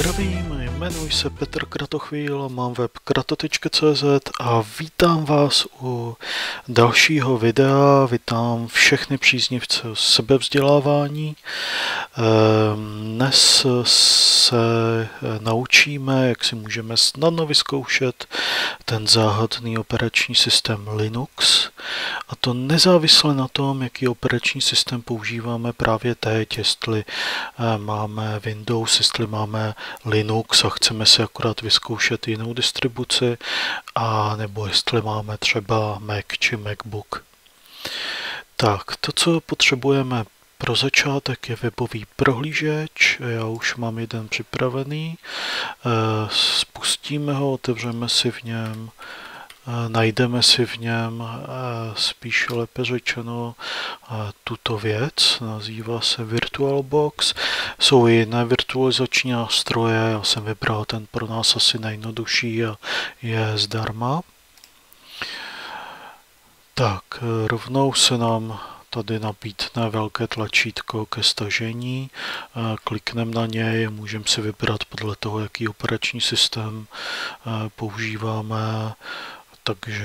Zdravím, jmenuji se Petr Kratochvíl, mám web krato.cz a vítám vás u dalšího videa. Vítám všechny příznivce sebevzdělávání. Dnes se naučíme, jak si můžeme snadno vyzkoušet ten záhadný operační systém Linux. A to nezávisle na tom, jaký operační systém používáme právě teď, jestli máme Windows, jestli máme Linux a chceme si akorát vyzkoušet jinou distribuci, a nebo jestli máme třeba Mac či MacBook. Tak, to, co potřebujeme pro začátek, je webový prohlížeč. Já už mám jeden připravený. Spustíme ho, otevřeme si v něm, najdeme si v něm, spíš lépe řečeno, tuto věc. Nazývá se VirtualBox. Jsou i jiné virtualizační nástroje. Já jsem vybral ten pro nás asi nejjednodušší a je zdarma. Tak, rovnou se nám tady nabídne velké tlačítko ke stažení. Klikneme na něj, můžeme si vybrat podle toho, jaký operační systém používáme. Takže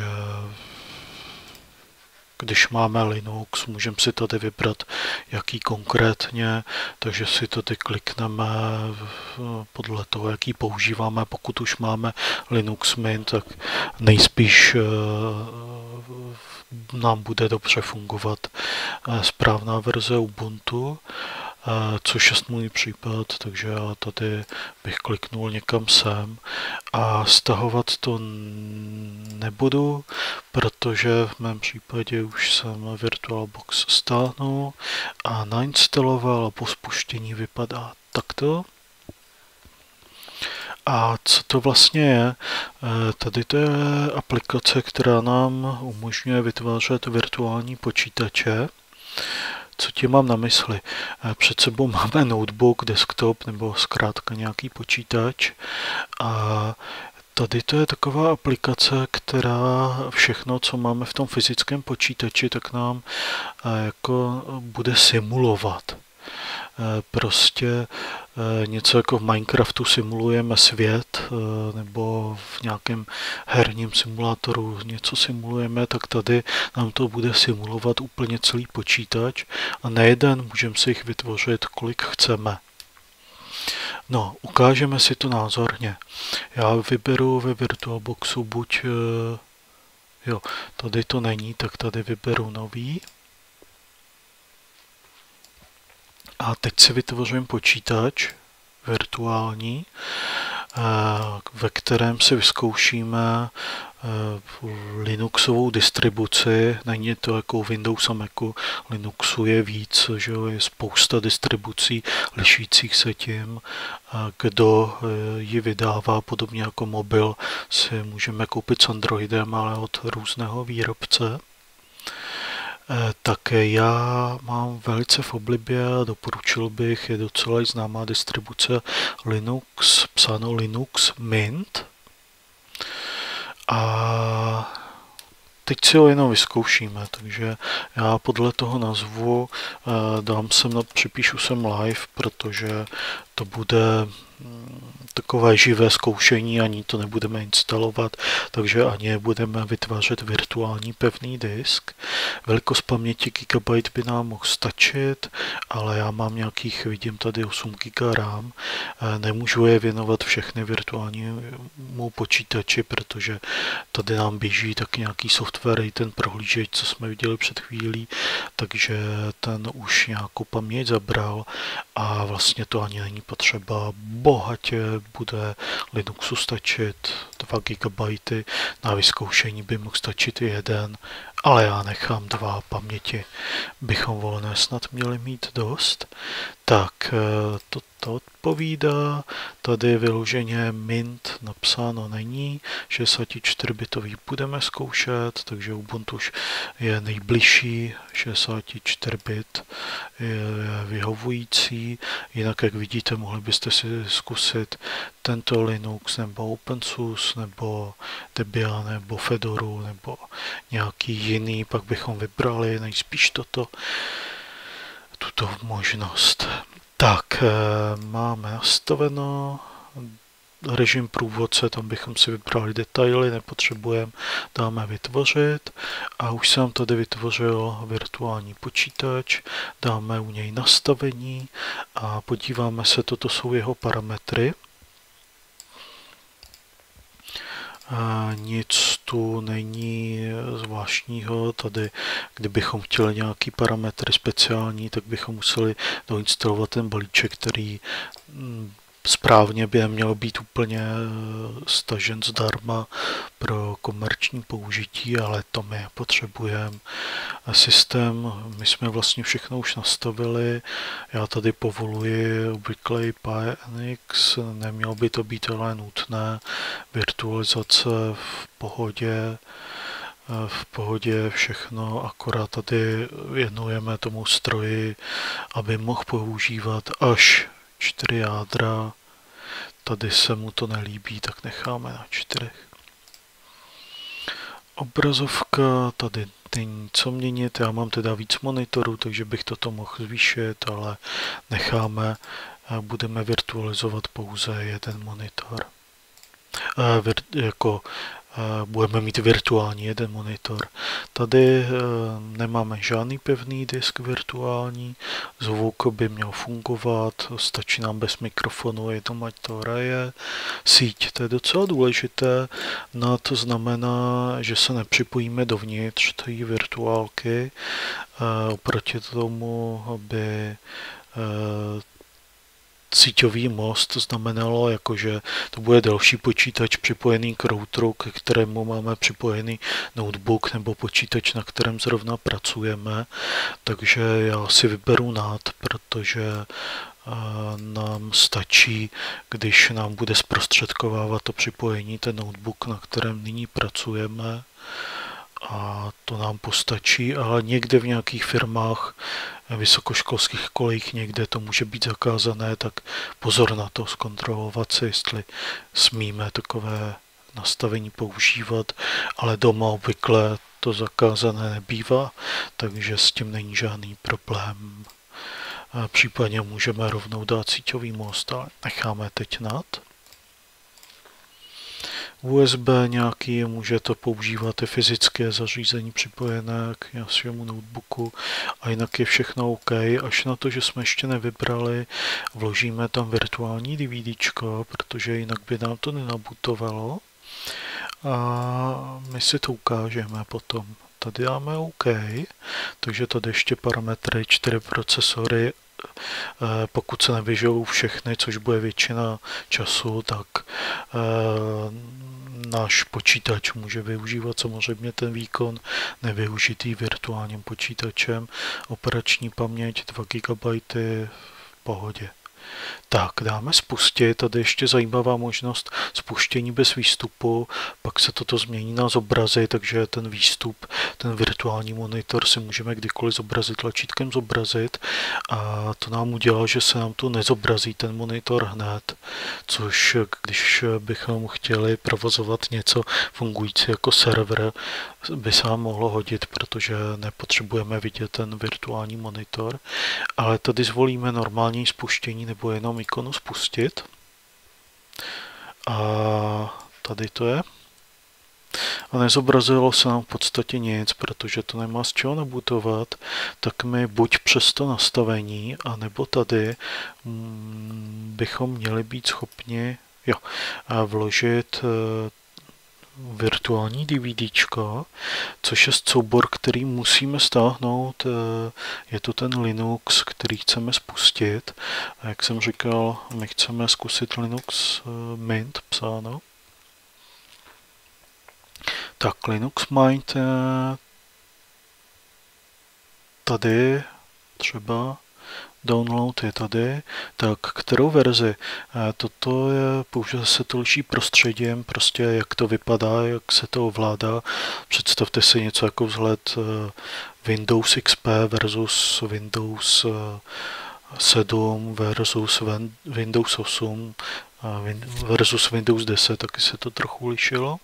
když máme Linux, můžeme si tady vybrat, jaký konkrétně, takže si tady klikneme podle toho, jaký používáme. Pokud už máme Linux Mint, tak nejspíš nám bude dobře fungovat správná verze Ubuntu, což je můj případ, takže já tady bych kliknul někam sem a stahovat to nebudu, protože v mém případě už jsem VirtualBox stáhnul a nainstaloval a po spuštění vypadá takto. A co to vlastně je? Tady to je aplikace, která nám umožňuje vytvářet virtuální počítače. Co tím mám na mysli? Před sebou máme notebook, desktop nebo zkrátka nějaký počítač a tady to je taková aplikace, která všechno, co máme v tom fyzickém počítači, tak nám jako bude simulovat. Prostě něco jako v Minecraftu simulujeme svět, nebo v nějakém herním simulátoru něco simulujeme, tak tady nám to bude simulovat úplně celý počítač a nejeden můžeme si jich vytvořit, kolik chceme. No, ukážeme si to názorně. Já vyberu ve VirtualBoxu buď, jo, tady to není, tak tady vyberu nový. A teď si vytvořím počítač virtuální, ve kterém si vyzkoušíme Linuxovou distribuci. Není to jako Windows a Macu, Linuxu je víc, že je spousta distribucí lišících se tím, kdo ji vydává, podobně jako mobil si můžeme koupit s Androidem, ale od různého výrobce. Také já mám velice v oblibě a doporučil bych, je docela známá distribuce Linux, psáno Linux Mint. A teď si ho jenom vyzkoušíme, takže já podle toho nazvu připíšu sem live, protože to bude takové živé zkoušení, ani to nebudeme instalovat, takže ani budeme vytvářet virtuální pevný disk. Velikost paměti GB by nám mohl stačit, ale já mám nějakých, vidím tady 8 GB RAM. Nemůžu je věnovat všechny virtuálnímu počítači, protože tady nám běží tak nějaký software, i ten prohlížeč, co jsme viděli před chvílí, takže ten už nějakou paměť zabral a vlastně to ani není potřeba. Bohatě bude Linuxu stačit 2 GB, na vyzkoušení by mohl stačit i jeden, ale já nechám 2 paměti, bychom volné snad měli mít dost. Tak to odpovídá, tady vyloženě Mint napsáno není, 64-bitový budeme zkoušet, takže Ubuntu už je nejbližší, 64-bit je vyhovující, jinak jak vidíte, mohli byste si zkusit tento Linux nebo OpenSUSE nebo Debian nebo Fedoru nebo nějaký jiný, pak bychom vybrali nejspíš tuto možnost. Tak, máme nastaveno, režim průvodce, tam bychom si vybrali detaily, nepotřebujeme, dáme vytvořit a už jsem tady vytvořil virtuální počítač, dáme u něj nastavení a podíváme se, toto jsou jeho parametry. Nic tu není zvláštního, tady kdybychom chtěli nějaký parametry speciální, tak bychom museli doinstalovat ten balíček, který správně by mělo být úplně stažen zdarma pro komerční použití, ale to my potřebujeme. Systém, my jsme vlastně všechno už nastavili, já tady povoluji obvyklý PyNX, nemělo by to být ale nutné, virtualizace v pohodě všechno, akorát tady věnujeme tomu stroji, aby mohl používat až 4 jádra. Tady se mu to nelíbí, tak necháme na 4. Obrazovka, tady není co měnit, já mám teda víc monitorů, takže bych toto mohl zvýšit, ale necháme, budeme virtualizovat pouze jeden monitor. Budeme mít virtuální jeden monitor. Tady nemáme žádný pevný disk virtuální, zvuk by měl fungovat, stačí nám bez mikrofonu, jenom ať to hraje. Síť, to je docela důležité, to znamená, že se nepřipojíme dovnitř té virtuálky, oproti tomu, aby síťový most znamenalo, jakože to bude další počítač připojený k routeru, ke kterému máme připojený notebook nebo počítač, na kterém zrovna pracujeme. Takže já si vyberu NAT, protože nám stačí, když nám bude zprostředkovávat to připojení ten notebook, na kterém nyní pracujeme. A to nám postačí, ale někde v nějakých firmách, vysokoškolských kolejích, někde to může být zakázané, tak pozor na to, zkontrolovat si, jestli smíme takové nastavení používat, ale doma obvykle to zakázané nebývá, takže s tím není žádný problém. Případně můžeme rovnou dát síťový most, ale necháme teď NAT. USB nějaký, může to používat i fyzické zařízení připojené k nějakému notebooku a jinak je všechno OK, až na to, že jsme ještě nevybrali, vložíme tam virtuální DVDčko, protože jinak by nám to nenabutovalo a my si to ukážeme potom. Tady dáme OK, takže tady ještě parametry, 4 procesory, pokud se nevyžijou všechny, což bude většina času, tak náš počítač může využívat samozřejmě ten výkon nevyužitý virtuálním počítačem. Operační paměť 2 GB v pohodě. Tak, dáme spustit, tady ještě zajímavá možnost spuštění bez výstupu, pak se toto změní na zobrazit, takže ten výstup, ten virtuální monitor si můžeme kdykoliv zobrazit tlačítkem zobrazit a to nám udělá, že se nám tu nezobrazí ten monitor hned, což když bychom chtěli provozovat něco fungující jako server, by se nám mohlo hodit, protože nepotřebujeme vidět ten virtuální monitor, ale tady zvolíme normální spuštění nebo jenom ikonu spustit. A tady to je. A nezobrazilo se nám v podstatě nic, protože to nemá z čeho nabutovat, tak my buď přes to nastavení, anebo tady bychom měli být schopni vložit virtuální DVDčko, což je soubor, který musíme stáhnout. Je to ten Linux, který chceme spustit. A jak jsem říkal, my chceme zkusit Linux Mint psáno. Tak Linux Mint tady třeba download je tady, tak kterou verzi? Toto je, pouze se to liší prostředím, prostě jak to vypadá, jak se to ovládá. Představte si něco jako vzhled Windows XP versus Windows 7 versus Windows 8 versus Windows 10, taky se to trochu lišilo.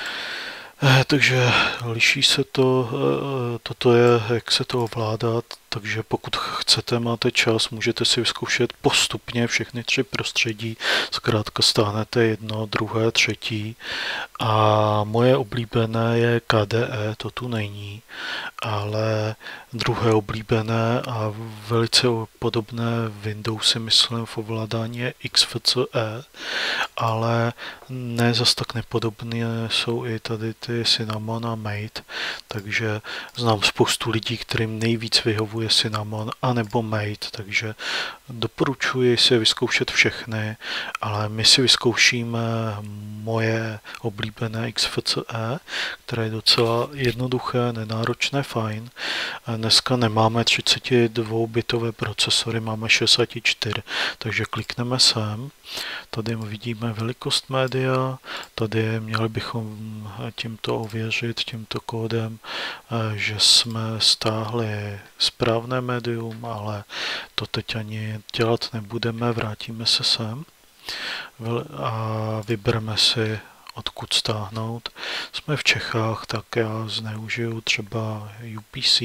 Takže liší se to, toto je, jak se to ovládá, takže pokud chcete, máte čas, můžete si vyzkoušet postupně všechny 3 prostředí, zkrátka stáhnete jedno, druhé, třetí a moje oblíbené je KDE, to tu není, ale druhé oblíbené a velice podobné Windowsy, myslím, v ovládání je XFCE, ale ne zas tak nepodobné jsou i tady ty Cinnamon a Mate, takže znám spoustu lidí, kterým nejvíc vyhovuje Cinnamon anebo Mate, takže doporučuji si vyzkoušet všechny, ale my si vyzkoušíme moje oblíbené XFCE, které je docela jednoduché, nenáročné, fajn. Dneska nemáme 32-bitové procesory, máme 64, takže klikneme sem. Tady vidíme velikost média, tady měli bychom tímto ověřit, tímto kódem, že jsme stáhli správné médium, ale to teď ani dělat nebudeme, vrátíme se sem a vybereme si, odkud stáhnout. Jsme v Čechách, tak já zneužiju třeba UPC.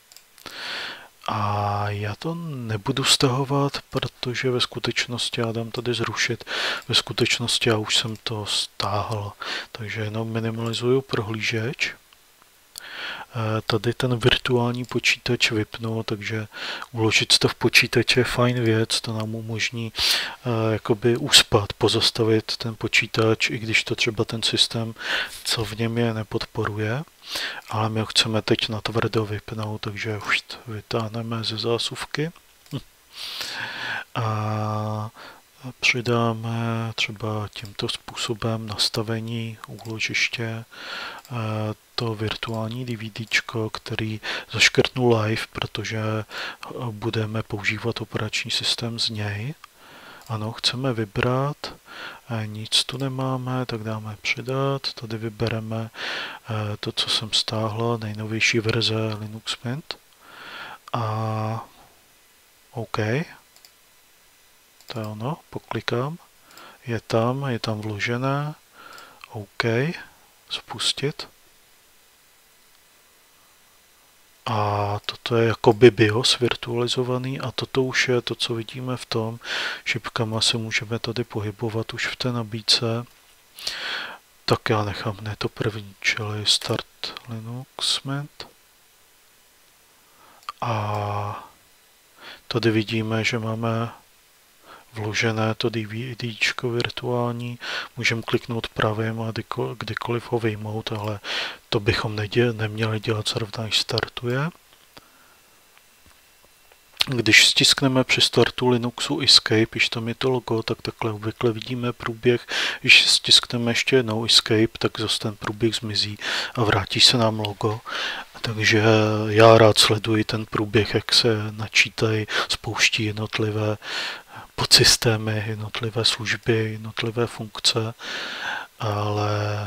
A já to nebudu stahovat, protože ve skutečnosti já dám tady zrušit. Ve skutečnosti já už jsem to stáhl, takže jenom minimalizuju prohlížeč. Tady ten virtuální počítač vypnu, takže uložit to v počítači je fajn věc, to nám umožní jakoby uspat, pozastavit ten počítač, i když to třeba ten systém, co v něm je, nepodporuje. Ale my ho chceme teď natvrdo vypnout, takže už vytáhneme ze zásuvky. A přidáme třeba tímto způsobem nastavení úložiště to virtuální DVDčko, který zaškrtnu live, protože budeme používat operační systém z něj. Ano, chceme vybrat, nic tu nemáme, tak dáme přidat, tady vybereme to, co jsem stáhl, nejnovější verze Linux Mint a OK, to je ono, poklikám, je tam vložené, OK, spustit. A toto je jakoby BIOS virtualizovaný a toto už je to, co vidíme v tom. Šipkama se můžeme tady pohybovat už v té nabídce. Tak já nechám ne to první, čili Start Linux Mint. A tady vidíme, že máme vložené to DVDčko virtuální, můžeme kliknout pravým a kdykoliv ho vyjmout, ale to bychom neměli dělat zrovna, když startuje. Když stiskneme při startu Linuxu Escape, když tam je to logo, tak takhle obvykle vidíme průběh. Když stiskneme ještě jednou Escape, tak zase ten průběh zmizí a vrátí se nám logo. Takže já rád sleduji ten průběh, jak se načítají, spouští jednotlivé podsystémy, jednotlivé služby, jednotlivé funkce, ale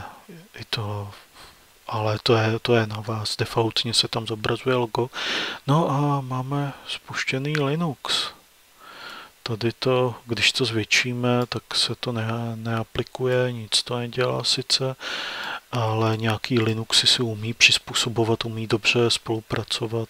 to je na vás. Defaultně se tam zobrazuje logo. No a máme spuštěný Linux. Tady to, když to zvětšíme, tak se to neaplikuje, nic to nedělá sice, ale nějaký Linuxy si umí přizpůsobovat, umí dobře spolupracovat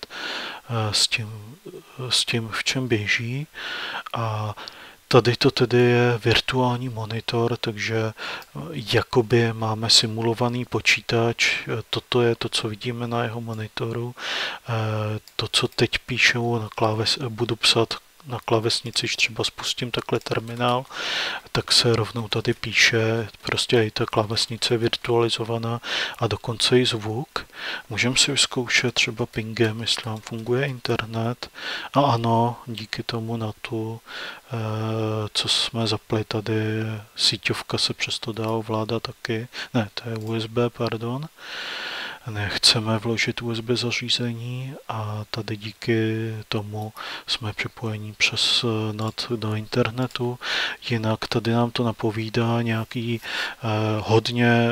s tím, v čem běží. A tady to tedy je virtuální monitor, takže jakoby máme simulovaný počítač. Toto je to, co vidíme na jeho monitoru. To, co teď píšou budu psát na klávesnici, když třeba spustím takhle terminál, tak se rovnou tady píše, prostě i ta klávesnice je virtualizovaná a dokonce i zvuk. Můžeme si vyzkoušet třeba pingem, jestli nám funguje internet. A ano, díky tomu NATu, co jsme zapli tady, síťovka se přesto dá ovládat taky. Ne, to je USB, pardon. Nechceme vložit USB zařízení a tady díky tomu jsme připojení přes NAT do internetu. Jinak tady nám to napovídá nějaký hodně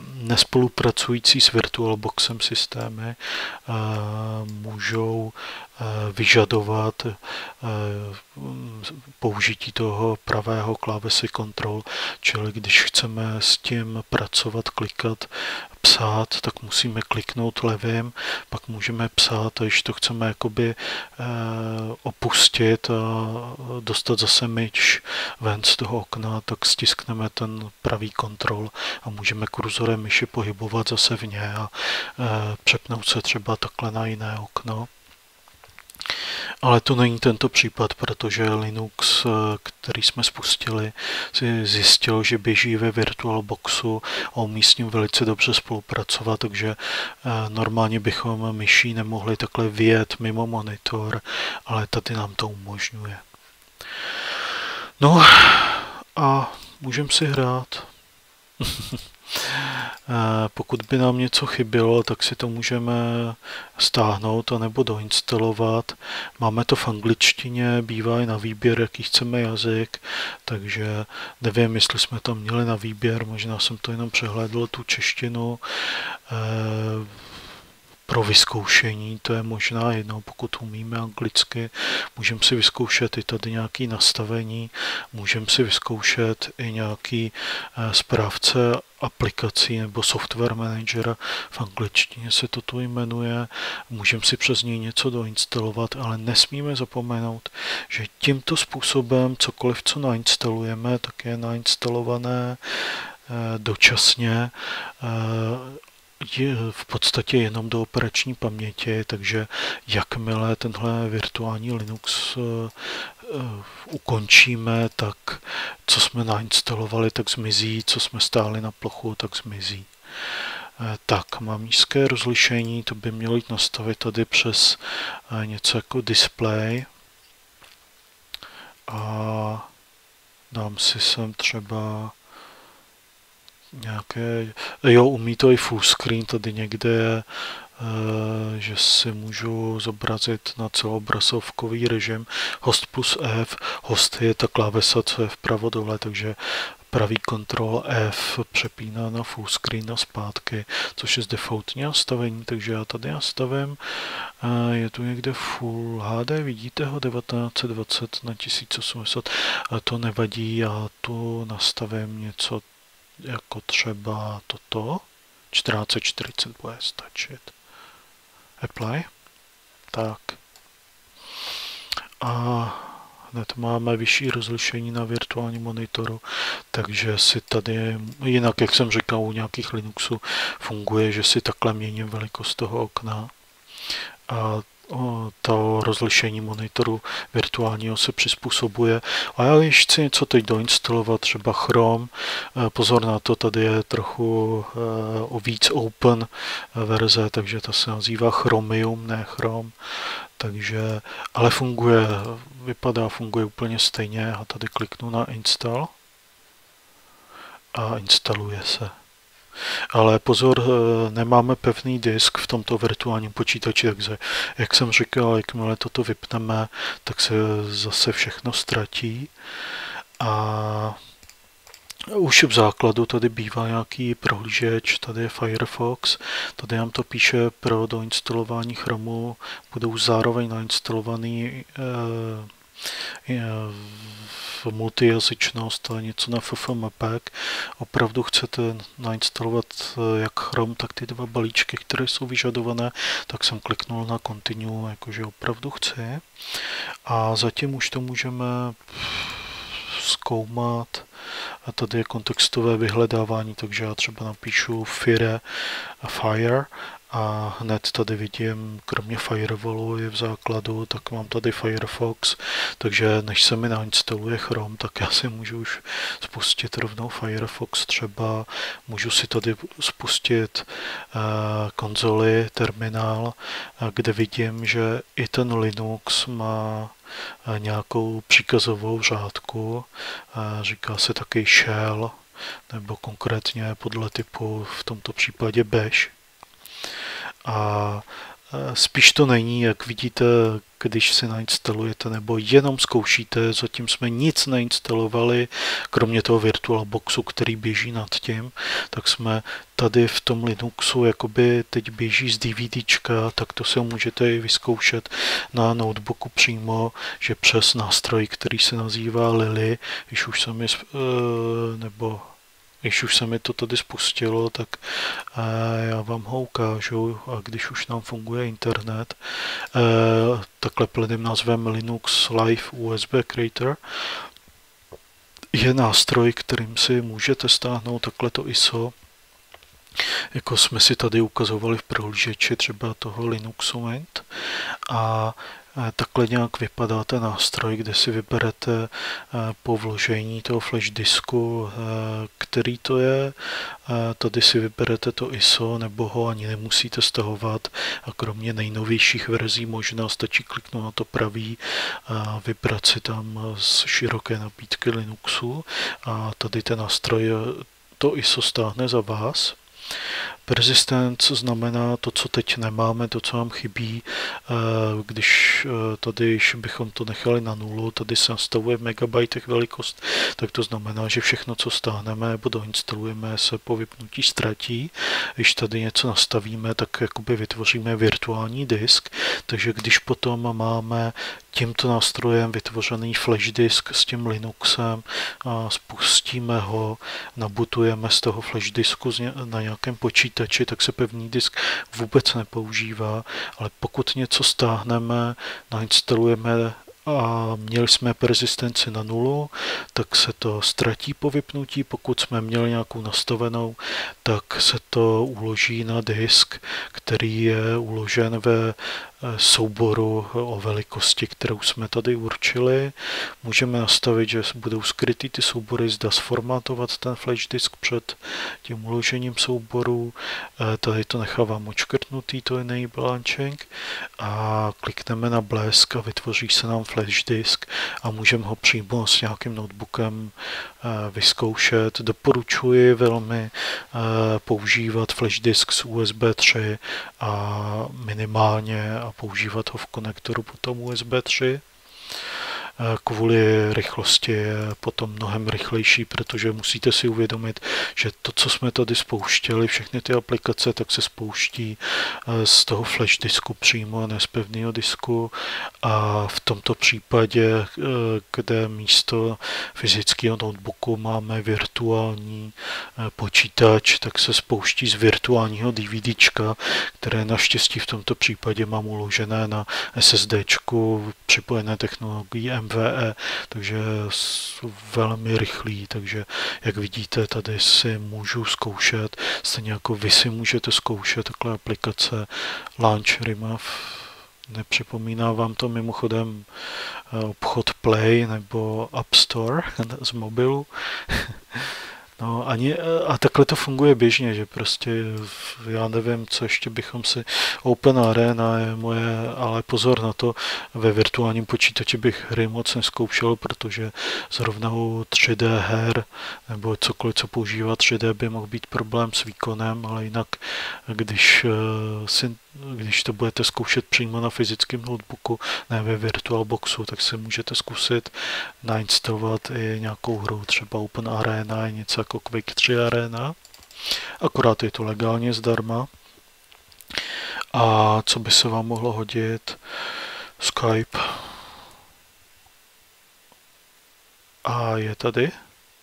nespolupracující s VirtualBoxem systémy. Můžou vyžadovat použití toho pravého klávesy Control, čili když chceme s tím pracovat, klikat, psát, tak musíme kliknout levým, pak můžeme psát a když to chceme jakoby opustit a dostat zase myč ven z toho okna, tak stiskneme ten pravý Control a můžeme kurzorem myši pohybovat zase v ně a přepnout se třeba takhle na jiné okno. Ale to není tento případ, protože Linux, který jsme spustili, si zjistil, že běží ve VirtualBoxu a umí s ním velice dobře spolupracovat, takže normálně bychom myší nemohli takhle vyjet mimo monitor, ale tady nám to umožňuje. No a můžeme si hrát. Pokud by nám něco chybělo, tak si to můžeme stáhnout anebo doinstalovat. Máme to v angličtině, bývá i na výběr, jaký chceme jazyk, takže nevím, jestli jsme tam měli na výběr, možná jsem to jenom přehlédl, tu češtinu. Pro vyzkoušení, to je možná jedno, pokud umíme anglicky, můžeme si vyzkoušet i tady nějaké nastavení, můžeme si vyzkoušet i nějaký správce aplikací nebo software managera, v angličtině se to tu jmenuje, můžeme si přes něj něco doinstalovat, ale nesmíme zapomenout, že tímto způsobem cokoliv, co nainstalujeme, tak je nainstalované dočasně, je v podstatě jenom do operační paměti, takže jakmile tenhle virtuální Linux ukončíme, tak co jsme nainstalovali, tak zmizí, co jsme stáhli na plochu, tak zmizí. Tak, mám nízké rozlišení, to by mělo jít nastavit tady přes něco jako display. A dám si sem třeba nějaké, jo, umí to i full screen, tady někde, že si můžu zobrazit na celoobrazovkový režim host plus F, host je ta klávesa, co je vpravo dole, takže pravý Ctrl F přepíná na full screen a zpátky, což je z defaultní nastavení, takže já tady nastavím, je tu někde Full HD, vidíte ho, 1920 na 1080, to nevadí, já tu nastavím něco jako třeba toto, 1440 bude stačit. Apply. Tak. A hned máme vyšší rozlišení na virtuálním monitoru, takže si tady, jinak jak jsem říkal, u nějakých Linuxů funguje, že si takhle měním velikost toho okna. A to rozlišení monitoru virtuálního se přizpůsobuje. A já když chci něco teď doinstalovat, třeba Chrome, pozor na to, tady je trochu víc open verze, takže ta se nazývá Chromium, ne Chrome. Takže, ale funguje úplně stejně. A tady kliknu na install a instaluje se. Ale pozor, nemáme pevný disk v tomto virtuálním počítači, takže jak jsem říkal, jakmile toto vypneme, tak se zase všechno ztratí. A už v základu tady bývá nějaký prohlížeč, tady je Firefox, tady nám to píše pro doinstalování Chromu, budou zároveň nainstalovaný multijazyčnost a něco na FFmpeg. Opravdu chcete nainstalovat jak Chrome, tak ty dva balíčky, které jsou vyžadované, tak jsem kliknul na Continue, jakože opravdu chci. A zatím už to můžeme zkoumat. A tady je kontextové vyhledávání, takže já třeba napíšu Fire a hned tady vidím, kromě Firewallu je v základu, tak mám tady Firefox, takže než se mi nainstaluje Chrome, tak já si můžu už spustit rovnou Firefox třeba, můžu si tady spustit konzoli, terminál, kde vidím, že i ten Linux má nějakou příkazovou řádku, říká se taky shell, nebo konkrétně podle typu v tomto případě bash. A spíš to není, jak vidíte, když si nainstalujete nebo jenom zkoušíte, zatím jsme nic nainstalovali, kromě toho VirtualBoxu, který běží nad tím, tak jsme tady v tom Linuxu, jakoby teď běží z DVDčka, tak to se můžete i vyzkoušet na notebooku přímo, že přes nástroj, který se nazývá Lily, když už se mi to tady spustilo, tak já vám ho ukážu, a když už nám funguje internet, takhle plným názvem Linux Live USB Creator je nástroj, kterým si můžete stáhnout takhle ISO, jako jsme si tady ukazovali v prohlížeči třeba toho Linuxu Mint, a takhle nějak vypadá ten nástroj, kde si vyberete po vložení toho flash disku, který to je. Tady si vyberete to ISO, nebo ho ani nemusíte stahovat. A kromě nejnovějších verzí možná stačí kliknout na to pravý a vybrat si tam z široké nabídky Linuxu. A tady ten nástroj to ISO stáhne za vás. Persistence znamená to, co teď nemáme, to, co nám chybí, když bychom to nechali na nulu, tady se nastavuje v megabajtech velikost, tak to znamená, že všechno, co stáhneme nebo doinstalujeme, se po vypnutí ztratí. Když tady něco nastavíme, tak jakoby vytvoříme virtuální disk, takže když potom máme tímto nástrojem vytvořený flash disk s tím Linuxem a spustíme ho, nabutujeme z toho flash disku na nějakém počítači, tak se pevný disk vůbec nepoužívá, ale pokud něco stáhneme, nainstalujeme a měli jsme persistenci na nulu, tak se to ztratí po vypnutí. Pokud jsme měli nějakou nastavenou, tak se to uloží na disk, který je uložen ve souboru o velikosti, kterou jsme tady určili. Můžeme nastavit, že budou skrytý ty soubory, zda sformátovat ten flash disk před tím uložením souboru. Tady to nechávám odškrtnutý, to enable launching, a klikneme na blesk a vytvoří se nám flash disk a můžeme ho přímo s nějakým notebookem vyzkoušet. Doporučuji velmi používat flash disk z USB 3 a minimálně a používat ho v konektoru potom USB 3. Kvůli rychlosti je potom mnohem rychlejší, protože musíte si uvědomit, že to, co jsme tady spouštěli, všechny ty aplikace, tak se spouští z toho flash disku přímo, ne z pevného disku, a v tomto případě, kde místo fyzického notebooku máme virtuální počítač, tak se spouští z virtuálního DVDčka, které naštěstí v tomto případě mám uložené na SSDčku připojené technologií MVE, takže velmi rychlý, takže jak vidíte, tady si můžu zkoušet, stejně jako vy si můžete zkoušet takhle aplikace Launch Remove. Nepřipomíná vám to mimochodem obchod Play nebo App Store z mobilu? No, a takhle to funguje běžně, že prostě já nevím, co ještě bychom si... Open Arena je moje, ale pozor na to, ve virtuálním počítači bych hry moc neskoušel, protože zrovna u 3D her nebo cokoliv, co používá 3D, by mohl být problém s výkonem, ale jinak, když to budete zkoušet přímo na fyzickém notebooku, ne ve VirtualBoxu, tak si můžete zkusit nainstalovat i nějakou hru, třeba Open Arena, něco jako Quake 3 Arena. Akorát je to legálně zdarma. A co by se vám mohlo hodit? Skype. A je tady?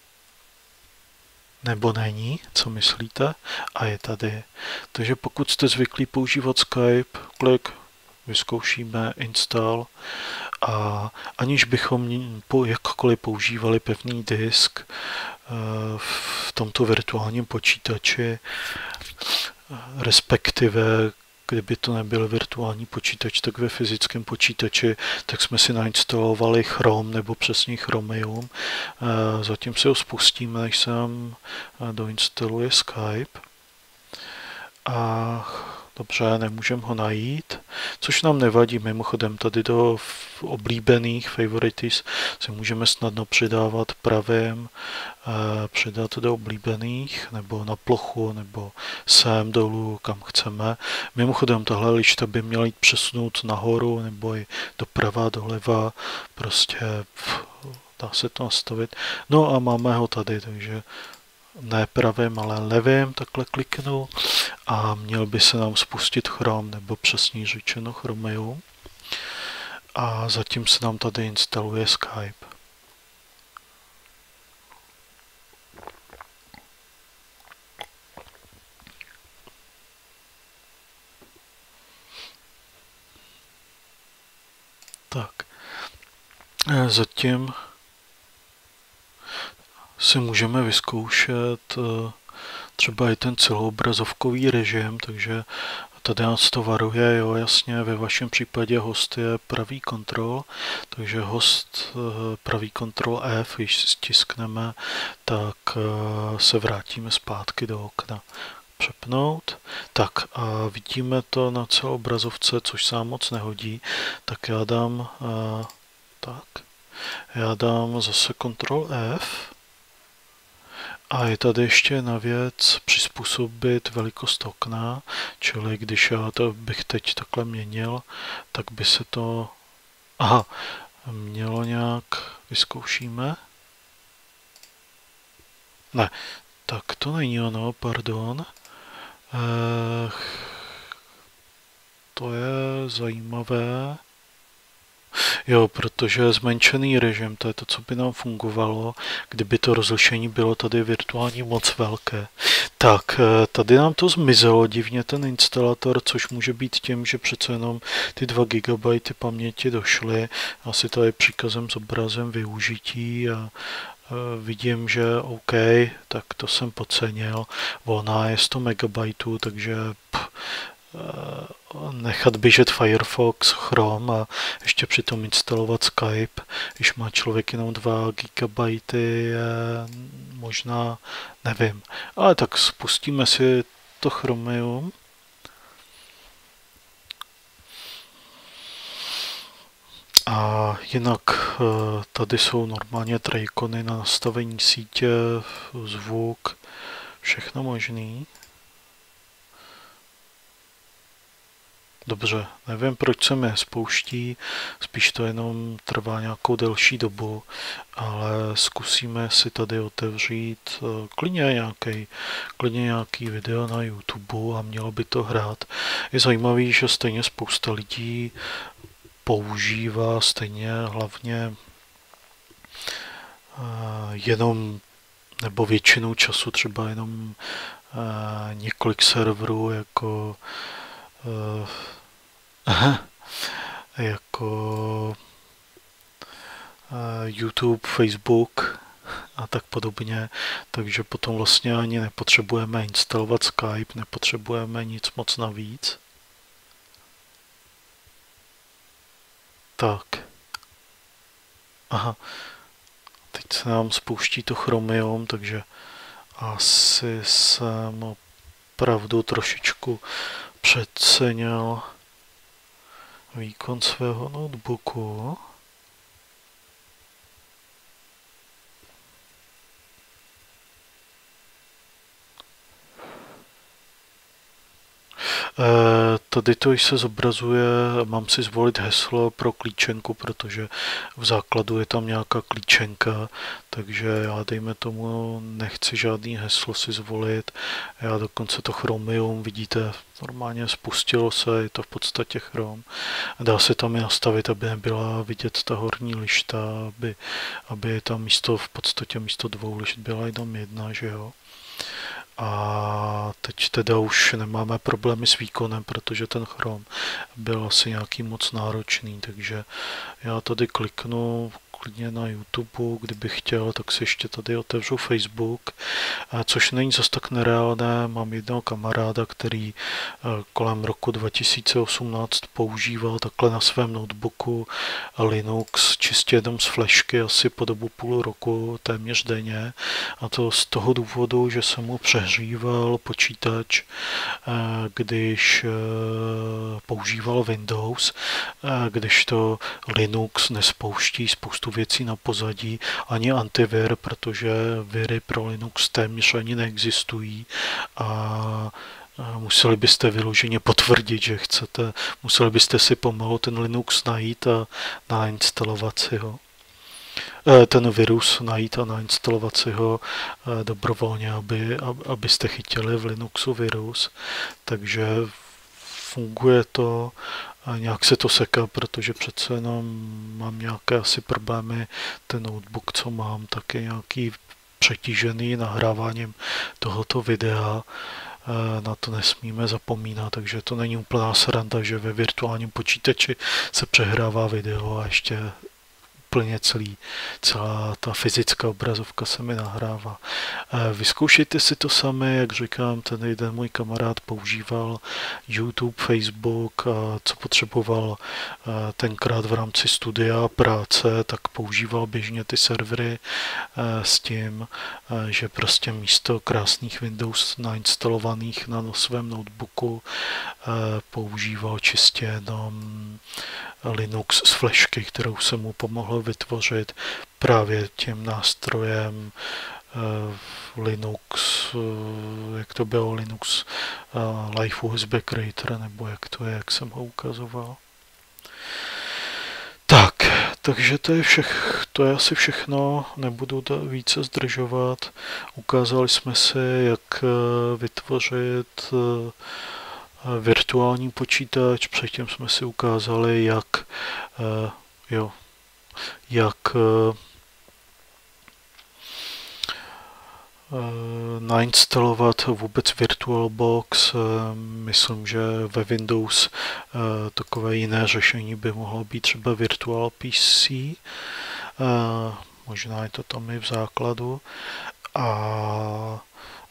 Nebo není, co myslíte? A je tady. Takže pokud jste zvyklí používat Skype, klik, vyzkoušíme, install, a aniž bychom jakkoliv používali pevný disk v tomto virtuálním počítači, respektive kdyby to nebyl virtuální počítač, tak ve fyzickém počítači, tak jsme si nainstalovali Chrome nebo přesně Chromium. Zatím si ho spustíme, než se nám doinstaluje Skype. A Dobře, nemůžeme ho najít, což nám nevadí. Mimochodem tady do oblíbených favorites si můžeme snadno přidávat pravým, přidat do oblíbených, nebo na plochu, nebo sem dolů, kam chceme. Mimochodem tahle lišta by měla jít přesunout nahoru, nebo i doprava, doleva, prostě dá se to nastavit. No a máme ho tady, takže ne pravým, ale levým, takhle kliknu a měl by se nám spustit Chrome, nebo přesněji řečeno Chromium. A zatím se nám tady instaluje Skype. Tak, zatím si můžeme vyzkoušet třeba i ten celoobrazovkový režim, takže tady nás to varuje, jo, jasně, ve vašem případě host je pravý kontrol, takže host pravý kontrol F, když si stiskneme, tak se vrátíme zpátky do okna. Přepnout. Tak a vidíme to na celoobrazovce, což se nám moc nehodí, tak já dám zase Ctrl F. A je tady ještě jedna věc, přizpůsobit velikost okna, čili když já to bych teď takhle měnil, tak by se to, mělo nějak, vyzkoušíme. Ne, tak to není ono, pardon. To je zajímavé. Jo, protože zmenšený režim, to je to, co by nám fungovalo, kdyby to rozlišení bylo tady virtuálně moc velké. Tak, tady nám to zmizelo divně ten instalator, což může být tím, že přece jenom ty 2 GB paměti došly. Asi to je příkazem s obrazem využití a vidím, že OK, tak to jsem podcenil. Volná je 100 MB, takže nechat běžet Firefox, Chrome a ještě přitom instalovat Skype, když má člověk jenom 2 GB, je možná, nevím. Ale tak spustíme si to Chromium. A jinak tady jsou normálně trajkony na nastavení sítě, zvuk, všechno možný. Dobře, nevím, proč se mi spouští, spíš to jenom trvá nějakou delší dobu, ale zkusíme si tady otevřít klidně nějaký video na YouTube a mělo by to hrát. Je zajímavý, že stejně spousta lidí používá stejně hlavně jenom, nebo většinou času třeba jenom několik serverů jako YouTube, Facebook a tak podobně, takže potom vlastně ani nepotřebujeme instalovat Skype, nepotřebujeme nic moc navíc. Tak. Teď se nám spouští to Chromium, takže asi jsem opravdu trošičku přecenil výkon svého notebooku. Tady to již se zobrazuje, mám si zvolit heslo pro klíčenku, protože v základu je tam nějaká klíčenka, takže já dejme tomu nechci žádný heslo si zvolit. Já dokonce to Chromium, vidíte, normálně spustilo se, je to v podstatě Chrome. Dá se tam i nastavit, aby nebyla vidět ta horní lišta, aby tam v podstatě místo 2 lišt byla jenom jedna, že jo. A teď teda už nemáme problémy s výkonem, protože ten Chrome byl asi nějaký moc náročný, takže já tady kliknu klidně na YouTube, kdybych chtěl, tak si ještě tady otevřu Facebook, což není zas tak nereálné. Mám jednoho kamaráda, který kolem roku 2018 používal takhle na svém notebooku Linux čistě jenom z flashky asi po dobu půl roku, téměř denně. A to z toho důvodu, že jsem mu přehříval počítač, když používal Windows, když to Linux nespouští spoustu věcí na pozadí, ani antivir, protože viry pro Linux téměř ani neexistují a museli byste vyloženě potvrdit, že chcete, museli byste si pomalu ten Linux najít a nainstalovat si ho. Ten virus najít a nainstalovat si ho dobrovolně, abyste chytili v Linuxu virus. Takže funguje to, a nějak se to seká, protože přece jenom mám nějaké asi problémy. Ten notebook, co mám, tak je nějaký přetížený nahráváním tohoto videa. Na to nesmíme zapomínat, takže to není úplná sranda, že ve virtuálním počítači se přehrává video a ještě úplně celá ta fyzická obrazovka se mi nahrává. Vyzkoušejte si to sami, jak říkám, ten jeden můj kamarád používal YouTube, Facebook a co potřeboval tenkrát v rámci studia a práce, tak používal běžně ty servery s tím, že prostě místo krásných Windows nainstalovaných na svém notebooku používal čistě jenom Linux z flashky, kterou jsem mu pomohl vytvořit právě tím nástrojem Linux, jak to bylo, Linux Live USB Creator, nebo jak to je, jak jsem ho ukazoval. Tak, takže to je asi všechno, nebudu více zdržovat. Ukázali jsme si, jak vytvořit virtuální počítač, předtím jsme si ukázali, jak nainstalovat vůbec VirtualBox. Myslím, že ve Windows takové jiné řešení by mohlo být třeba Virtual PC. Možná je to tam i v základu. A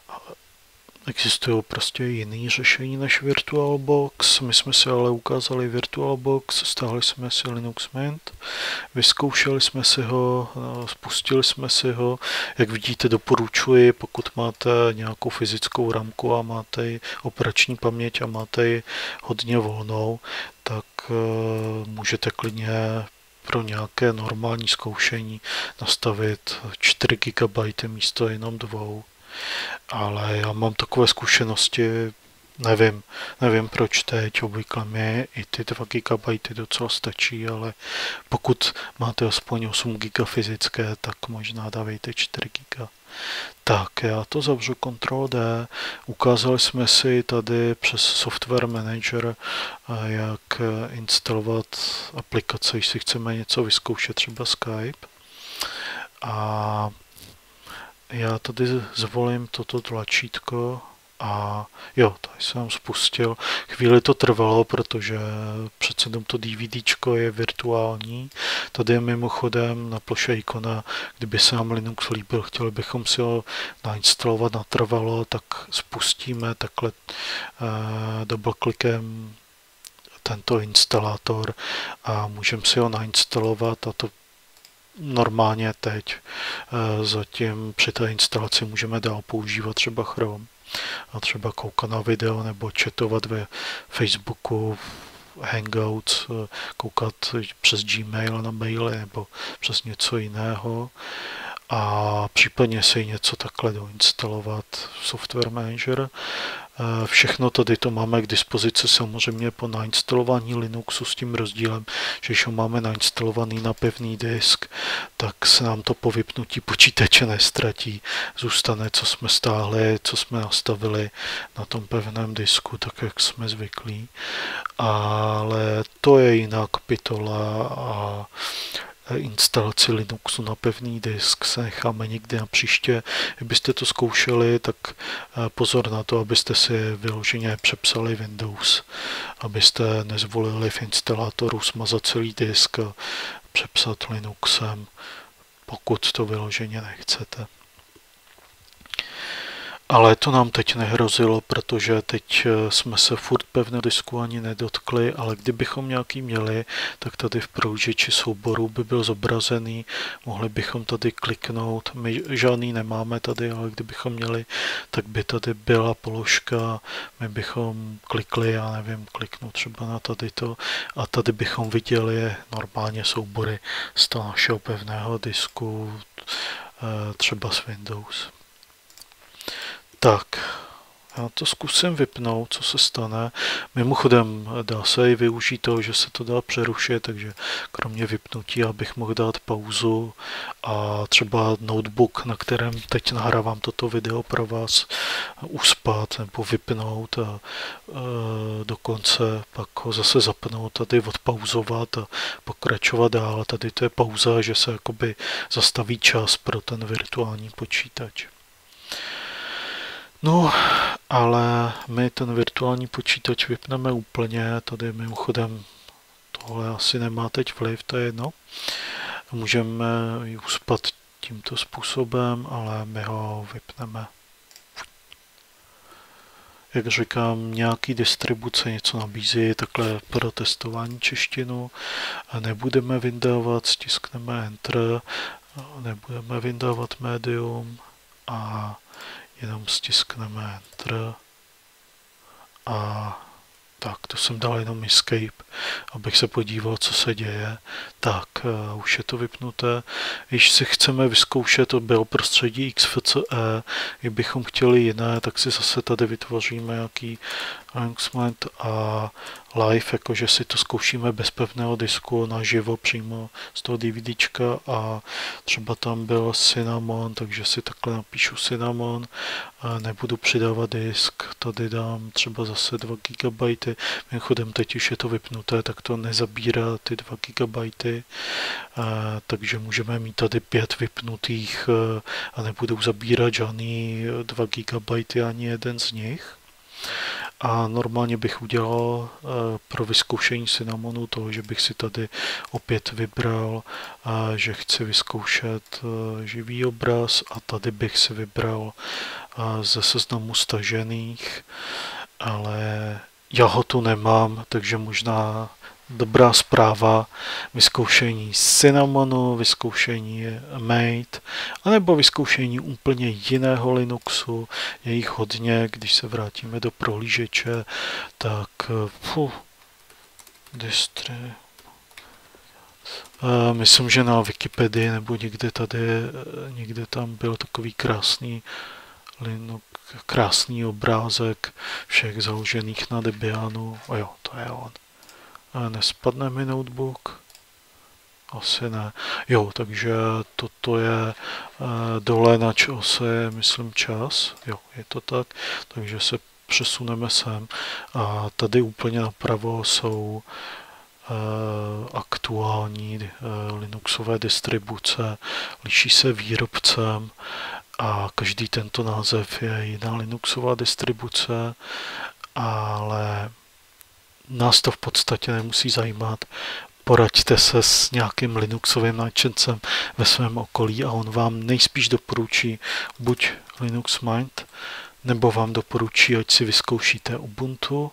existují prostě jiné řešení než VirtualBox. My jsme si ale ukázali VirtualBox, stáhli jsme si Linux Mint, vyzkoušeli jsme si ho, spustili jsme si ho. Jak vidíte, doporučuji, pokud máte nějakou fyzickou ramku a máte operační paměť a máte ji hodně volnou, tak můžete klidně pro nějaké normální zkoušení nastavit 4 GB místo jenom 2. Ale já mám takové zkušenosti, nevím proč teď, obvykle mi i ty 2 GB docela stačí, ale pokud máte aspoň 8 GB fyzické, tak možná dávejte 4 GB. Tak, já to zavřu Ctrl+D, ukázali jsme si tady přes Software Manager, jak instalovat aplikace, když si chceme něco vyzkoušet, třeba Skype. A já tady zvolím toto tlačítko a jo, tady jsem spustil. Chvíli to trvalo, protože přece jenom to DVDčko je virtuální. Tady je mimochodem na ploše ikona, kdyby se nám Linux líbil, chtěli bychom si ho nainstalovat natrvalo, tak spustíme takhle doubleclickem tento instalátor a můžeme si ho nainstalovat a to normálně teď. Zatím při té instalaci můžeme dál používat třeba Chrome a třeba koukat na video nebo chatovat ve Facebooku, Hangouts, koukat přes Gmail na maily nebo přes něco jiného a případně si něco takhle doinstalovat v Software Manager. Všechno tady to máme k dispozici samozřejmě po nainstalování Linuxu s tím rozdílem, že když ho máme nainstalovaný na pevný disk, tak se nám to po vypnutí počítače nestratí. Zůstane, co jsme stáhli, co jsme nastavili na tom pevném disku, tak jak jsme zvyklí. Ale to je jiná kapitola a instalaci Linuxu na pevný disk se necháme někdy na příště. Kdybyste to zkoušeli, tak pozor na to, abyste si vyloženě přepsali Windows, abyste nezvolili v instalátoru smazat celý disk a přepsat Linuxem, pokud to vyloženě nechcete. Ale to nám teď nehrozilo, protože teď jsme se furt pevného disku ani nedotkli, ale kdybychom nějaký měli, tak tady v prohlížeči souborů by byl zobrazený, mohli bychom tady kliknout, my žádný nemáme tady, ale kdybychom měli, tak by tady byla položka, my bychom klikli, já nevím, kliknu třeba na tady to a tady bychom viděli normálně soubory z toho našeho pevného disku, třeba z Windows. Tak, já to zkusím vypnout, co se stane. Mimochodem dá se i využít toho, že se to dá přerušit, takže kromě vypnutí, abych mohl dát pauzu a třeba notebook, na kterém teď nahrávám toto video pro vás, uspat nebo vypnout a dokonce pak ho zase zapnout, tady odpauzovat a pokračovat dál. Tady to je pauza, že se jakoby zastaví čas pro ten virtuální počítač. No, ale my ten virtuální počítač vypneme úplně, tady mimochodem tohle asi nemá teď vliv, to je jedno. Můžeme ji uspat tímto způsobem, ale my ho vypneme. Jak říkám, nějaký distribuce něco nabízí takhle pro testování češtinu. Nebudeme vyndávat, stiskneme Enter, nebudeme vyndávat médium a jenom stiskneme Enter a tak, to jsem dal jenom Escape, abych se podíval, co se děje. Tak, už je to vypnuté. Když si chceme vyzkoušet to prostředí XFCE, kdybychom chtěli jiné, tak si zase tady vytvoříme nějaký Linux-Mint a live, jakože si to zkoušíme bez pevného disku naživo přímo z toho DVDčka a třeba tam byl Cinnamon, takže si takhle napíšu Cinnamon, nebudu přidávat disk, tady dám třeba zase 2 GB, mimochodem teď už je to vypnuté, tak to nezabírá ty 2 GB, takže můžeme mít tady 5 vypnutých a nebudou zabírat žádný 2 GB ani jeden z nich. A normálně bych udělal pro vyzkoušení Cinnamonu toho, že bych si tady opět vybral, že chci vyzkoušet živý obraz a tady bych si vybral ze seznamu stažených, ale já ho tu nemám, takže možná dobrá zpráva, vyzkoušení Cinnamonu, vyzkoušení Mate, anebo vyzkoušení úplně jiného Linuxu, je jich hodně, když se vrátíme do prohlížeče, tak myslím, že na Wikipedii nebo někde tady, někde tam byl takový krásný Linux, krásný obrázek všech založených na Debianu, a jo, to je on. Nespadne mi notebook? Asi ne. Jo, takže toto je dole na čase, myslím, čas. Jo, je to tak. Takže se přesuneme sem. A tady úplně napravo jsou aktuální Linuxové distribuce. Liší se výrobcem a každý tento název je jiná Linuxová distribuce, ale nás to v podstatě nemusí zajímat. Poraďte se s nějakým Linuxovým nadšencem ve svém okolí a on vám nejspíš doporučí buď Linux Mint, nebo vám doporučí, ať si vyzkoušíte Ubuntu,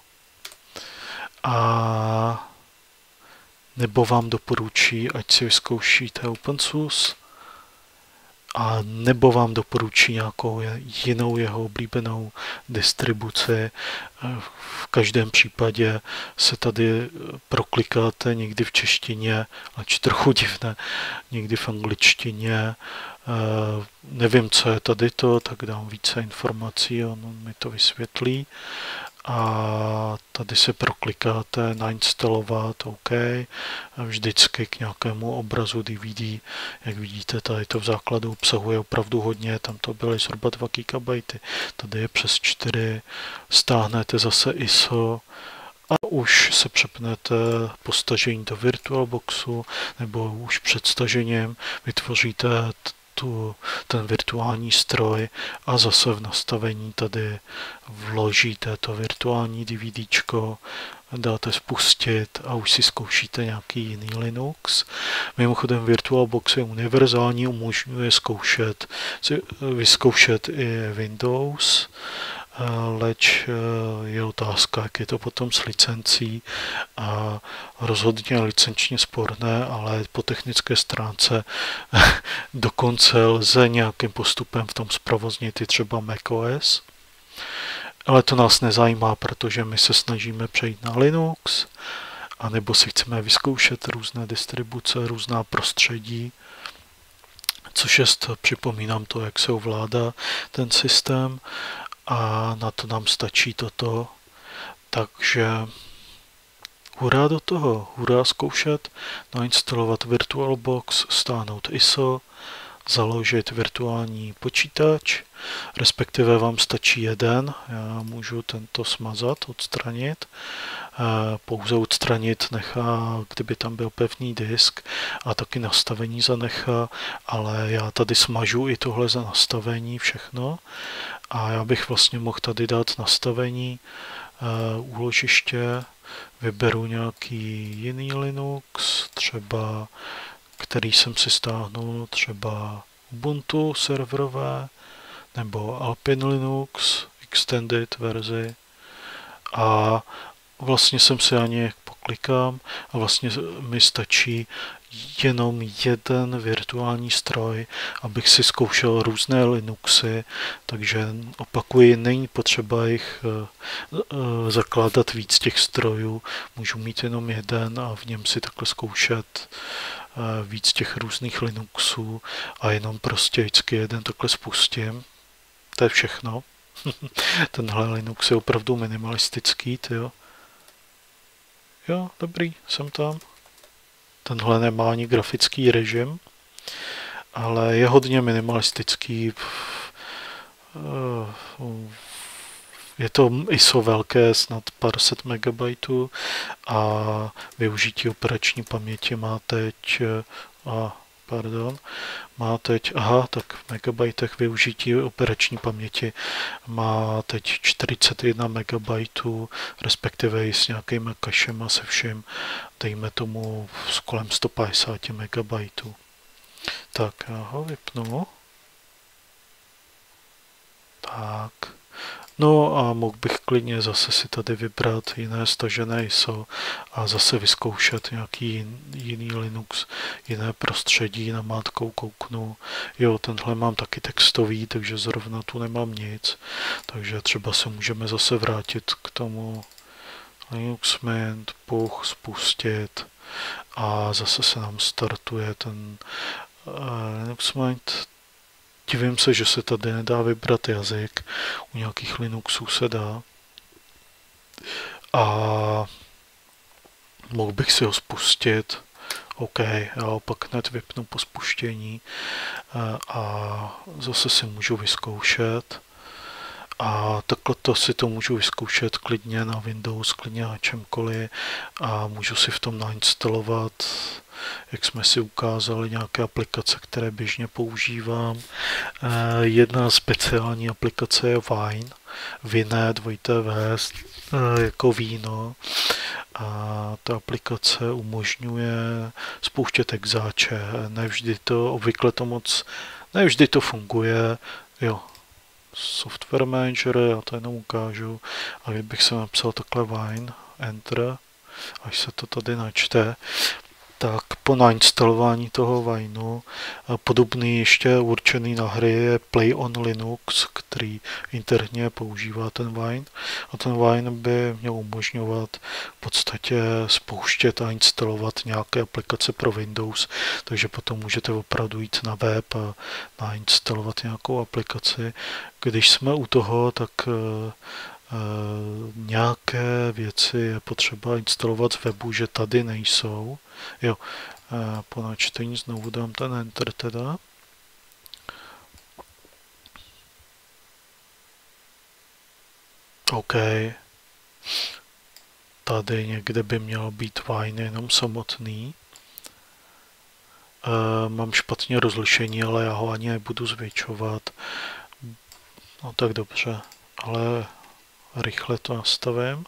a nebo vám doporučí, ať si vyzkoušíte OpenSUSE, a nebo vám doporučí nějakou jinou jeho oblíbenou distribuci. V každém případě se tady proklikáte někdy v češtině, ač trochu divné, někdy v angličtině. Nevím, co je tady to, tak dám více informací, on mi to vysvětlí. A tady se proklikáte nainstalovat, OK, vždycky k nějakému obrazu DVD, jak vidíte, tady to v základu obsahuje opravdu hodně, tam to byly zhruba 2 GB, tady je přes 4, stáhnete zase ISO a už se přepnete po stažení do VirtualBoxu, nebo už před stažením vytvoříte ten virtuální stroj a zase v nastavení tady vložíte to virtuální DVDčko, dáte spustit a už si zkoušíte nějaký jiný Linux. Mimochodem VirtualBox je univerzální, umožňuje vyzkoušet i Windows, leč je otázka, jak je to potom s licencí a rozhodně licenčně sporné, ale po technické stránce dokonce lze nějakým postupem v tom zprovoznit i třeba macOS. Ale to nás nezajímá, protože my se snažíme přejít na Linux, anebo si chceme vyzkoušet různé distribuce, různá prostředí, což je, připomínám to, jak se ovládá ten systém a na to nám stačí toto. Takže hurá do toho, hurá zkoušet, nainstalovat VirtualBox, stáhnout ISO, založit virtuální počítač, respektive vám stačí jeden, já můžu tento smazat, odstranit, pouze odstranit nechá, kdyby tam byl pevný disk a taky nastavení zanechá, ale já tady smažu i tohle za nastavení všechno a já bych vlastně mohl tady dát nastavení úložiště, vyberu nějaký jiný Linux, třeba který jsem si stáhnul, třeba Ubuntu serverové nebo Alpine Linux Extended verzi a vlastně jsem si ani poklikám a vlastně mi stačí jenom jeden virtuální stroj, abych si zkoušel různé Linuxy, takže opakuji, není potřeba jich zakládat víc těch strojů, můžu mít jenom jeden a v něm si takhle zkoušet víc těch různých Linuxů a jenom prostě vždycky jeden takhle spustím. To je všechno. Tenhle Linux je opravdu minimalistický, tyjo. Jo, dobrý, jsem tam. Tenhle nemá ani grafický režim, ale je hodně minimalistický. Je to ISO velké, snad pár set megabajtů a využití operační paměti má teď, tak v megabajtech využití operační paměti má teď 41 megabajtů, respektive i s nějakými kašema se vším, dejme tomu kolem 150 megabajtů. Tak, já ho vypnu. Tak. No a mohl bych klidně zase si tady vybrat jiné stažené ISO a zase vyzkoušet nějaký jiný Linux, jiné prostředí, na mátkou kouknu. Jo, tenhle mám taky textový, takže zrovna tu nemám nic, takže třeba se můžeme zase vrátit k tomu Linux Mint, spustit a zase se nám startuje ten Linux Mint. Divím se, že se tady nedá vybrat jazyk, u nějakých Linuxů se dá. A mohl bych si ho spustit. OK, já ho pak hned vypnu po spuštění a zase si můžu vyzkoušet. A takhle to si to můžu vyzkoušet klidně na Windows, klidně na čemkoliv a můžu si v tom nainstalovat, jak jsme si ukázali, nějaké aplikace, které běžně používám. Jedna speciální aplikace je Wine, Vine, dvojité V, jako víno. A ta aplikace umožňuje spouštět exáče. Nevždy to funguje. Jo, Software Manager, já to jenom ukážu. A kdybych se napsal takhle Wine, Enter, až se to tady načte, tak po nainstalování toho Wineu, podobný ještě určený na hry je Play on Linux, který interně používá ten Wine. A ten Wine by měl umožňovat v podstatě spouštět a instalovat nějaké aplikace pro Windows, takže potom můžete opravdu jít na web a nainstalovat nějakou aplikaci. Když jsme u toho, tak nějaké věci je potřeba instalovat z webu, že tady nejsou. Jo, po načtení znovu dám ten Enter teda. OK. Tady někde by mělo být Wine jenom samotný. mám špatně rozlišení, ale já ho ani nebudu zvětšovat. No tak dobře, ale rychle to nastavím.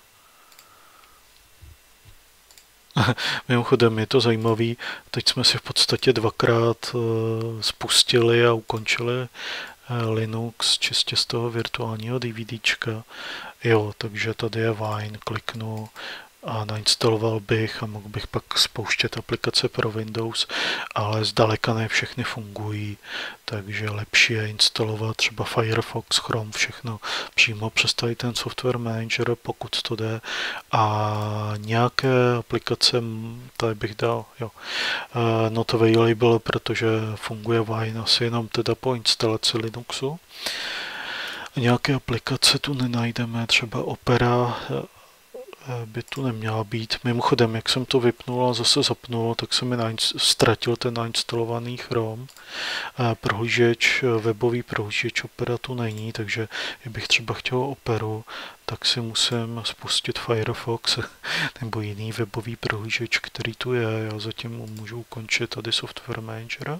Mimochodem je to zajímavý, teď jsme si v podstatě dvakrát spustili a ukončili Linux čistě z toho virtuálního DVDčka. Jo, takže tady je Wine, kliknu a nainstaloval bych a mohl bych pak spouštět aplikace pro Windows, ale zdaleka ne všechny fungují, takže lepší je instalovat třeba Firefox, Chrome, všechno přímo přes tady ten software manager, pokud to jde, a nějaké aplikace, tady bych dal, jo, not available, protože funguje Wine asi jenom teda po instalaci Linuxu. Nějaké aplikace tu nenajdeme, třeba Opera by tu neměla být. Mimochodem, jak jsem to vypnul a zase zapnul, tak se mi ztratil ten nainstalovaný Chrome. Prohlížeč, webový prohlížeč Opera tu není, takže kdybych třeba chtěl Operu, tak si musím spustit Firefox nebo jiný webový prohlížeč, který tu je. Já zatím můžu ukončit tady Software Manager.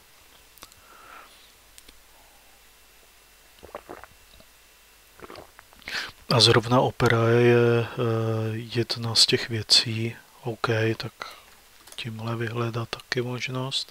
A zrovna Opera je jedna z těch věcí, OK, tak tímhle vyhledat taky možnost,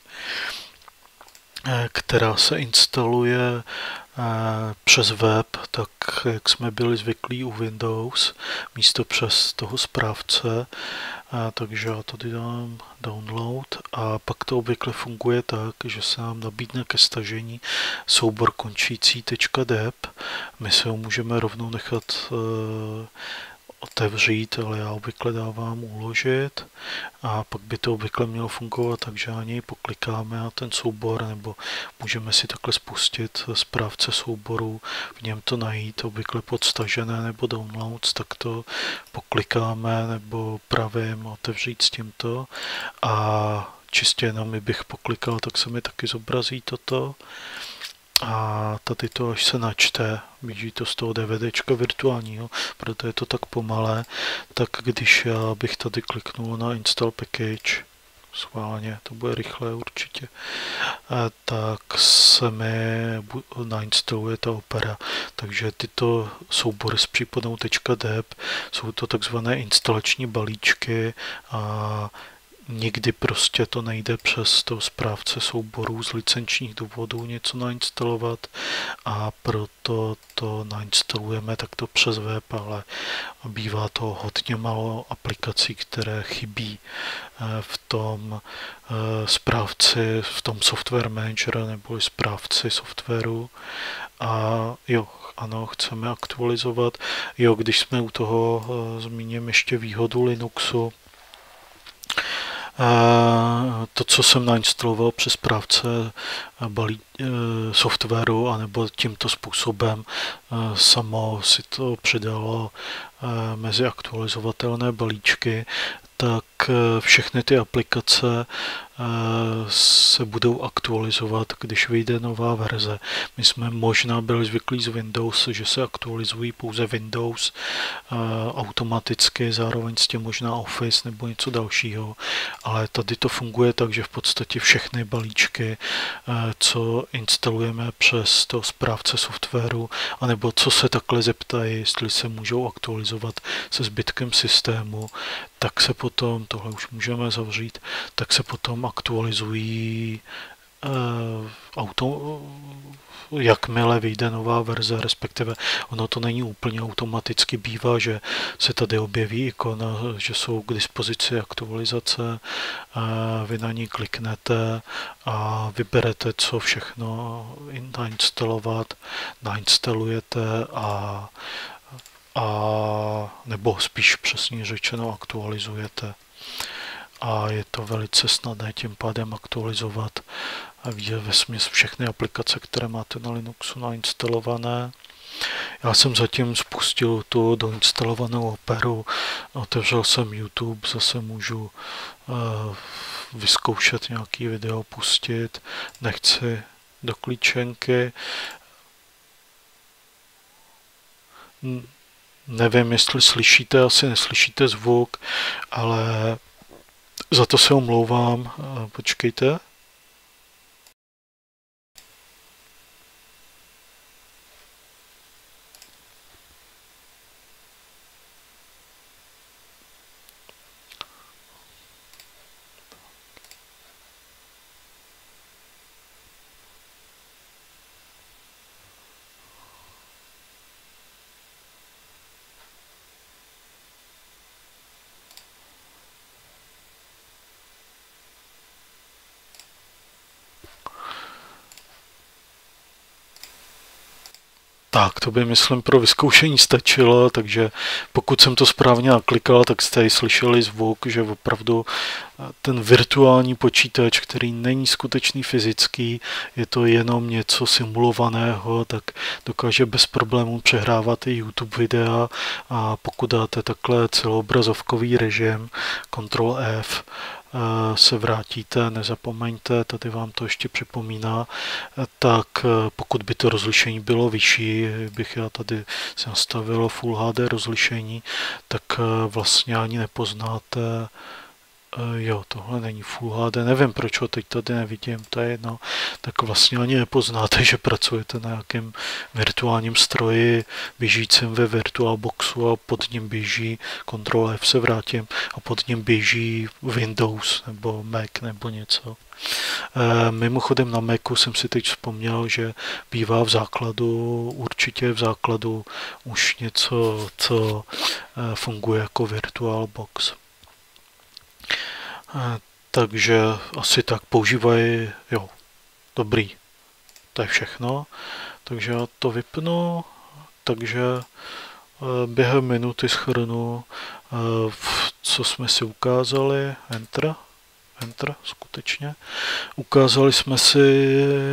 která se instaluje přes web, tak jak jsme byli zvyklí u Windows, místo přes toho správce, takže já tady dám download a pak to obvykle funguje tak, že se nám nabídne ke stažení soubor končící .deb. My se ho můžeme rovnou nechat otevřít, ale já obvykle dávám uložit a pak by to obvykle mělo fungovat, takže na něj poklikáme na ten soubor, nebo můžeme si takhle spustit správce souboru, v něm to najít, obvykle pod stažené nebo downloads, tak to poklikáme nebo pravým otevřít s tímto a čistě jenom bych poklikal, tak se mi taky zobrazí toto. A tady to, až se načte, běží to z toho DVDčka virtuálního, proto je to tak pomalé, tak když já bych tady kliknul na Install Package, schválně, to bude rychle určitě, tak se mi nainstaluje ta Opera. Takže tyto soubory s případnou .deb jsou to takzvané instalační balíčky a nikdy prostě to nejde přes toho správce souborů z licenčních důvodů něco nainstalovat a proto to nainstalujeme takto přes web, ale bývá to hodně málo aplikací, které chybí v tom správci, v tom software manager nebo správci softwaru. A jo, ano, chceme aktualizovat. Jo, když jsme u toho, zmíním ještě výhodu Linuxu. To, co jsem nainstaloval přes správce softwaru, anebo tímto způsobem samo si to přidalo mezi aktualizovatelné balíčky, tak všechny ty aplikace se budou aktualizovat, když vyjde nová verze. My jsme možná byli zvyklí z Windows, že se aktualizují pouze Windows automaticky, zároveň s tím možná Office nebo něco dalšího, ale tady to funguje tak, že v podstatě všechny balíčky, co instalujeme přes to správce softwaru, anebo co se takhle zeptají, jestli se můžou aktualizovat se zbytkem systému, tak se potom, tohle už můžeme zavřít, tak se potom aktualizují jakmile vyjde nová verze, respektive ono to není úplně automaticky, bývá, že se tady objeví ikona, že jsou k dispozici aktualizace, vy na ní kliknete a vyberete, co všechno nainstalovat, nainstalujete a nebo spíš přesně řečeno aktualizujete. A je to velice snadné tím pádem aktualizovat a vidět vesměs všechny aplikace, které máte na Linuxu nainstalované. Já jsem zatím spustil tu doinstalovanou Operu, otevřel jsem YouTube, zase můžu vyzkoušet nějaký video, pustit, nechci do klíčenky. Nevím, jestli slyšíte, asi neslyšíte zvuk, ale za to se omlouvám. Počkejte. Tak, to by, myslím, pro vyzkoušení stačilo, takže pokud jsem to správně naklikal, tak jste ji slyšeli zvuk, že opravdu ten virtuální počítač, který není skutečný fyzický, je to jenom něco simulovaného, tak dokáže bez problémů přehrávat i YouTube videa a pokud dáte takhle celoobrazovkový režim, Ctrl F, se vrátíte, nezapomeňte, tady vám to ještě připomíná, tak pokud by to rozlišení bylo vyšší, bych já tady si nastavil Full HD rozlišení, tak vlastně ani nepoznáte. Jo, tohle není Full HD, nevím, proč ho teď tady nevidím, to je jedno, tak vlastně ani nepoznáte, že pracujete na nějakém virtuálním stroji běžícím ve VirtualBoxu a pod ním běží, Ctrl F se vrátím, a pod ním běží Windows nebo Mac nebo něco. Mimochodem na Macu jsem si teď vzpomněl, že bývá v základu, určitě v základu už něco, co funguje jako VirtualBox. Takže asi tak používají, jo, dobrý, to je všechno, takže já to vypnu, takže během minuty shrnu, co jsme si ukázali, Enter, skutečně, ukázali jsme si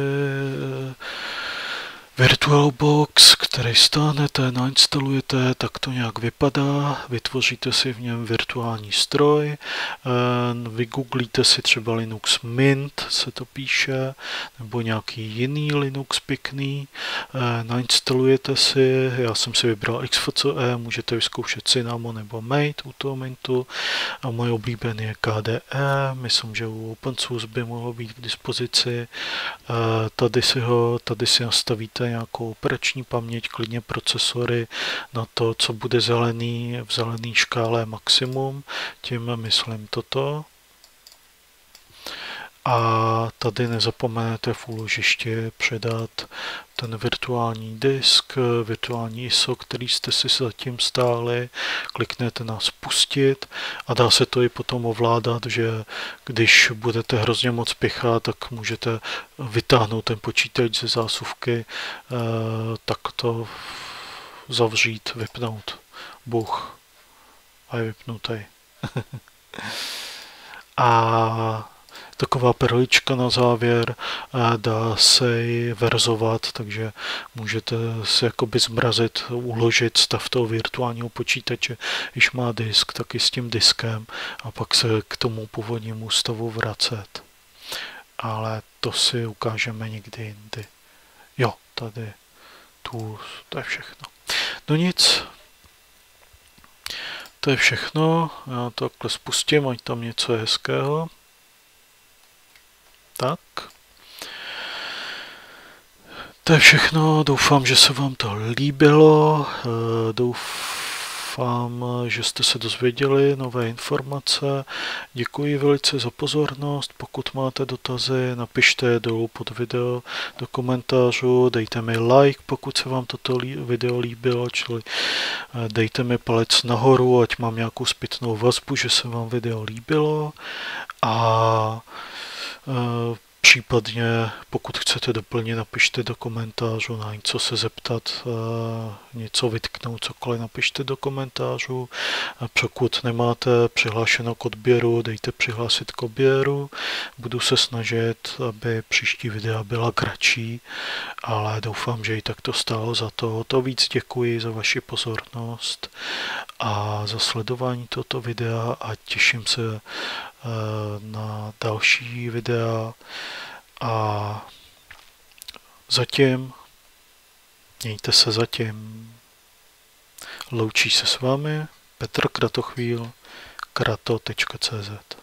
VirtualBox, který stáhnete, nainstalujete, tak to nějak vypadá, vytvoříte si v něm virtuální stroj, vygooglíte si třeba Linux Mint, se to píše, nebo nějaký jiný Linux pěkný, nainstalujete si, já jsem si vybral XFCE, můžete vyzkoušet Cinnamon nebo Mate u toho Mintu, a můj oblíbený je KDE, myslím, že u Open Source by mohlo být k dispozici, tady si nastavíte nějakou operační paměť, klidně procesory na to, co bude zelený v zelené škále maximum, tím myslím toto. A tady nezapomenete v úložišti předat ten virtuální disk, virtuální ISO, který jste si zatím stáli, kliknete na spustit a dá se to i potom ovládat, že když budete hrozně moc pichat, tak můžete vytáhnout ten počítač ze zásuvky, tak to zavřít, vypnout. Bůh. A je vypnutý. A taková perlička na závěr, dá se ji verzovat, takže můžete si jakoby zmrazit, uložit stav toho virtuálního počítače, když má disk, tak i s tím diskem a pak se k tomu původnímu stavu vracet. Ale to si ukážeme někdy jindy. Jo, tady to je všechno. No nic, to je všechno, já to takhle spustím, ať tam něco je hezkého. Tak. To je všechno, doufám, že se vám to líbilo, doufám, že jste se dozvěděli nové informace, děkuji velice za pozornost, pokud máte dotazy, napište je dolů pod video do komentářů, dejte mi like, pokud se vám toto video líbilo, čili dejte mi palec nahoru, ať mám nějakou zpětnou vazbu, že se vám video líbilo a případně, pokud chcete doplnit, napište do komentářů, na něco se zeptat, něco vytknout, cokoliv napište do komentářů. Pokud nemáte přihlášeno k odběru, dejte přihlásit k odběru. Budu se snažit, aby příští videa byla kratší, ale doufám, že i tak to stálo za to. To víc děkuji za vaši pozornost a za sledování tohoto videa a těším se na další videa a zatím mějte se zatím. Loučí se s vámi Petr Kratochvíl, krato.cz